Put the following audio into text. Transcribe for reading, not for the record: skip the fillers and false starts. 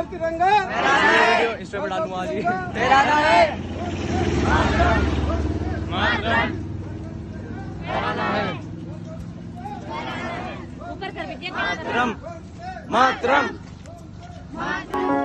तिरंगा इस पे डालूंगा आज ही। फहराना है। ऊपर कर बेटिया। मातरम मातरम।